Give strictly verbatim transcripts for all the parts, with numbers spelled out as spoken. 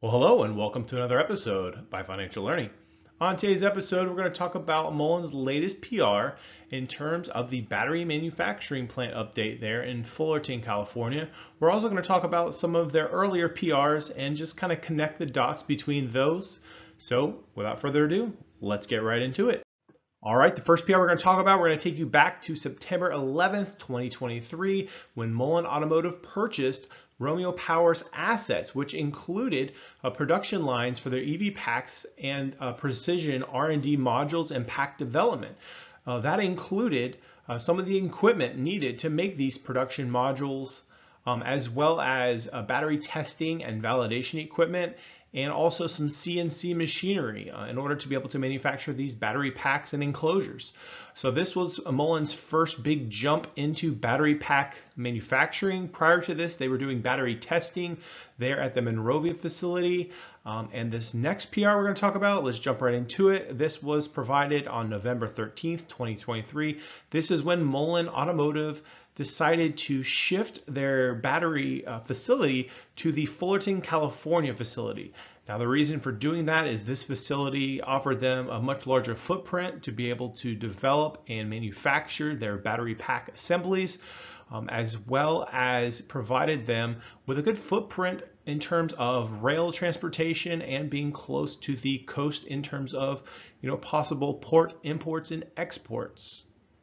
Well, hello and welcome to another episode by Financial Learning. On today's episode, we're going to talk about Mullen's latest P R in terms of the battery manufacturing plant update there in Fullerton, California. We're also going to talk about some of their earlier P Rs and just kind of connect the dots between those. So without further ado, let's get right into it. All right, the first P R we're going to talk about, we're going to take you back to September eleventh, twenty twenty-three, when Mullen Automotive purchased Romeo Power's assets, which included uh, production lines for their E V packs and uh, precision R and D modules and pack development. Uh, that included uh, some of the equipment needed to make these production modules, um, as well as uh, battery testing and validation equipment, and also some C N C machinery uh, in order to be able to manufacture these battery packs and enclosures. So this was Mullen's first big jump into battery pack manufacturing. Prior to this, they were doing battery testing there at the Monrovia facility. Um, and this next P R we're going to talk about, let's jump right into it. This was provided on November thirteenth, twenty twenty-three. This is when Mullen Automotive decided to shift their battery uh, facility to the Fullerton, California facility. Now, the reason for doing that is this facility offered them a much larger footprint to be able to develop and manufacture their battery pack assemblies, um, as well as provided them with a good footprint in terms of rail transportation and being close to the coast in terms of, you know, possible port imports and exports.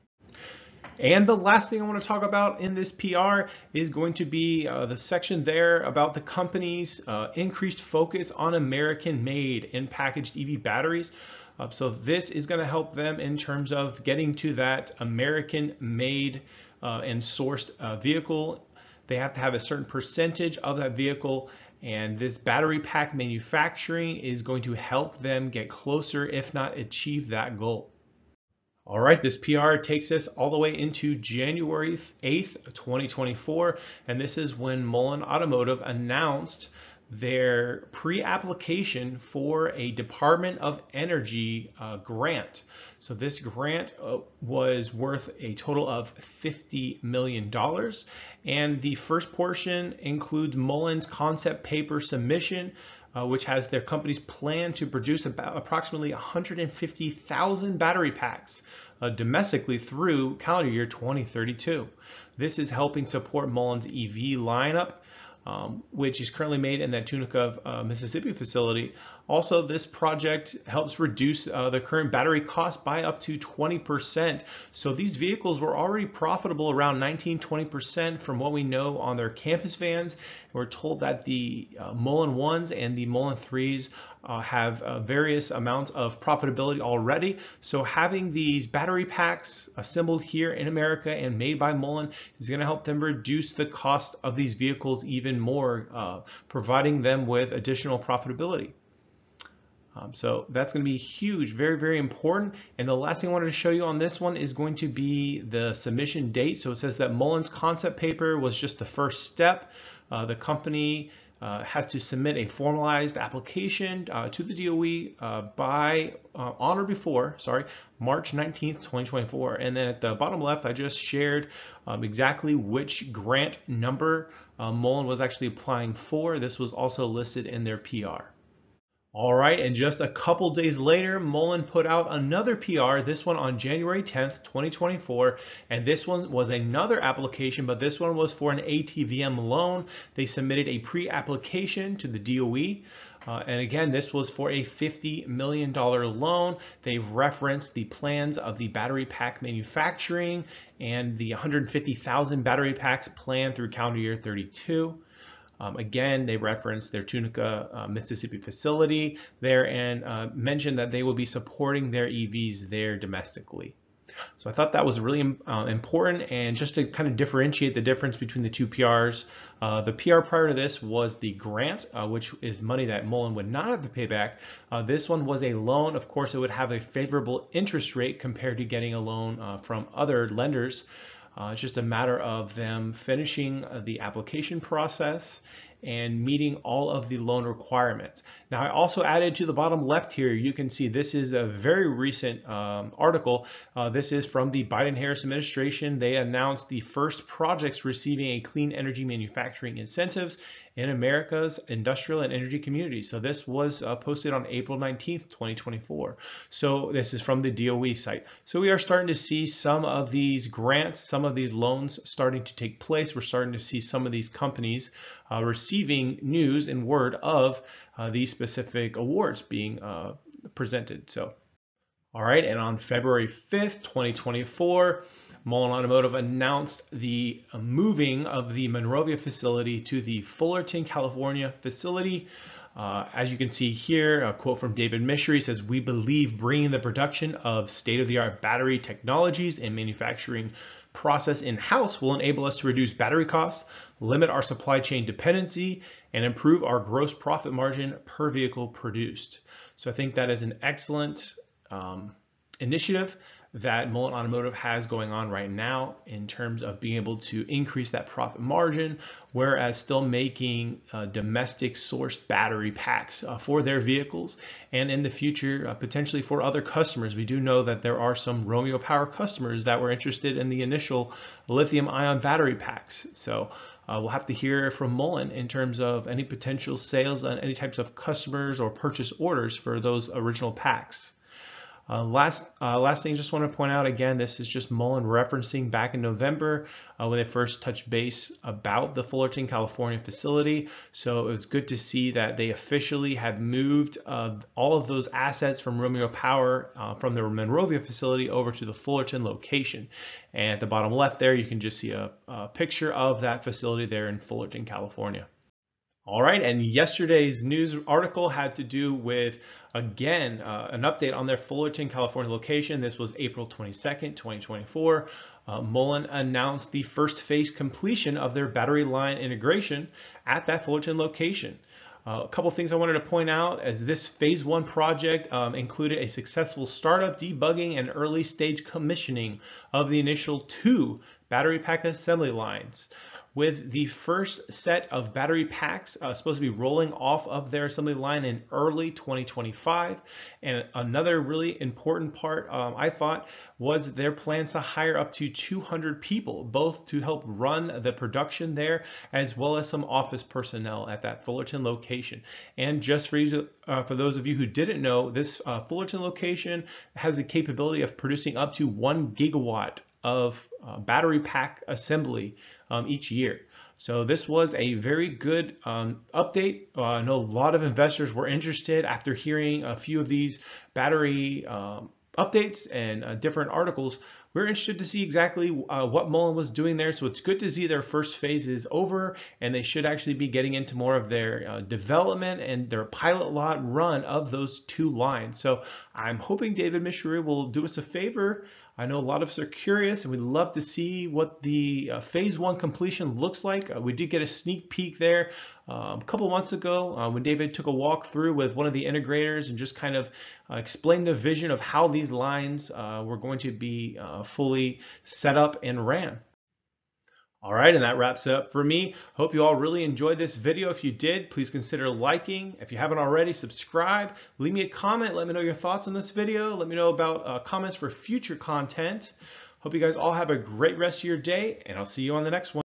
And the last thing I want to talk about in this P R is going to be uh, the section there about the company's uh, increased focus on American-made and packaged E V batteries. Uh, so this is going to help them in terms of getting to that American-made uh, and sourced uh, vehicle. They have to have a certain percentage of that vehicle, and this battery pack manufacturing is going to help them get closer, if not achieve that goal. All right, this P R takes us all the way into January eighth, twenty twenty-four, and this is when Mullen Automotive announced their pre-application for a Department of Energy uh, grant. So this grant uh, was worth a total of fifty million dollars, and the first portion includes Mullen's concept paper submission, Uh, which has their company's plan to produce about approximately one hundred fifty thousand battery packs uh, domestically through calendar year twenty thirty-two. This is helping support Mullen's E V lineup, um, which is currently made in that Tunica, uh, Mississippi facility. Also, this project helps reduce uh, the current battery cost by up to twenty percent. So these vehicles were already profitable around nineteen, twenty percent from what we know on their campus vans. We're told that the uh, Mullen ones and the Mullen threes uh, have uh, various amounts of profitability already. So having these battery packs assembled here in America and made by Mullen is going to help them reduce the cost of these vehicles even more, uh, providing them with additional profitability. Um, so that's going to be huge, very, very important. And the last thing I wanted to show you on this one is going to be the submission date. So it says that Mullen's concept paper was just the first step. Uh, the company uh, has to submit a formalized application uh, to the D O E uh, by uh, on or before, sorry, March nineteenth, twenty twenty-four. And then at the bottom left, I just shared um, exactly which grant number uh, Mullen was actually applying for. This was also listed in their P R. All right, and just a couple days later, Mullen put out another P R, this one on January tenth, twenty twenty-four, and this one was another application, but this one was for an A T V M loan. They submitted a pre-application to the D O E, uh, and again, this was for a fifty million dollar loan. They've referenced the plans of the battery pack manufacturing and the one hundred fifty thousand battery packs planned through calendar year thirty-two. Um, again, they referenced their Tunica, uh, Mississippi facility there and uh, mentioned that they will be supporting their E Vs there domestically. So I thought that was really uh, important, and just to kind of differentiate the difference between the two P Rs. Uh, the P R prior to this was the grant, uh, which is money that Mullen would not have to pay back. Uh, this one was a loan. Of course, it would have a favorable interest rate compared to getting a loan uh, from other lenders. Uh, it's just a matter of them finishing the application process and meeting all of the loan requirements. Now, I also added to the bottom left here, you can see this is a very recent um, article. Uh, this is from the Biden-Harris administration. They announced the first projects receiving a clean energy manufacturing incentives, in America's industrial and energy community. So this was uh, posted on April nineteenth, twenty twenty-four. So this is from the D O E site. So we are starting to see some of these grants, some of these loans starting to take place. We're starting to see some of these companies uh, receiving news and word of uh, these specific awards being uh, presented. So, all right, and on February fifth, twenty twenty-four, Mullen Automotive announced the moving of the Monrovia facility to the Fullerton, California facility. Uh, as you can see here, a quote from David Mishery says, "We believe bringing the production of state-of-the-art battery technologies and manufacturing process in-house will enable us to reduce battery costs, limit our supply chain dependency, and improve our gross profit margin per vehicle produced." So I think that is an excellent um, initiative that Mullen Automotive has going on right now in terms of being able to increase that profit margin, whereas still making uh, domestic sourced battery packs uh, for their vehicles, and in the future uh, potentially for other customers. We do know that there are some Romeo Power customers that were interested in the initial lithium ion battery packs. So uh, we'll have to hear from Mullen in terms of any potential sales and any types of customers or purchase orders for those original packs. Uh, last uh, last thing, just want to point out again, this is just Mullen referencing back in November uh, when they first touched base about the Fullerton, California facility. So it was good to see that they officially had moved uh, all of those assets from Romeo Power uh, from their Monrovia facility over to the Fullerton location. And at the bottom left there, you can just see a, a picture of that facility there in Fullerton, California. All right, and yesterday's news article had to do with, again, uh, an update on their Fullerton, California location. This was April twenty-second, twenty twenty-four. Uh, Mullen announced the first phase completion of their battery line integration at that Fullerton location. Uh, a couple things I wanted to point out as this phase one project um, included a successful startup, debugging, and early stage commissioning of the initial two battery pack assembly lines, with the first set of battery packs uh, supposed to be rolling off of their assembly line in early twenty twenty-five. And another really important part, um, I thought, was their plans to hire up to two hundred people, both to help run the production there, as well as some office personnel at that Fullerton location. And just for, you, uh, for those of you who didn't know, this uh, Fullerton location has the capability of producing up to one gigawatt of uh, battery pack assembly um, each year. So this was a very good um, update. Uh, I know a lot of investors were interested after hearing a few of these battery um, updates and uh, different articles. We're interested to see exactly uh, what Mullen was doing there. So it's good to see their first phase is over, and they should actually be getting into more of their uh, development and their pilot lot run of those two lines. So I'm hoping David Mishery will do us a favor. I know a lot of us are curious, and we'd love to see what the uh, phase one completion looks like. Uh, we did get a sneak peek there uh, a couple months ago uh, when David took a walk through with one of the integrators and just kind of uh, explained the vision of how these lines uh, were going to be uh, fully set up and ran. All right, and that wraps it up for me. Hope you all really enjoyed this video. If you did, please consider liking. If you haven't already, subscribe. Leave me a comment. Let me know your thoughts on this video. Let me know about uh, comments for future content. Hope you guys all have a great rest of your day, and I'll see you on the next one.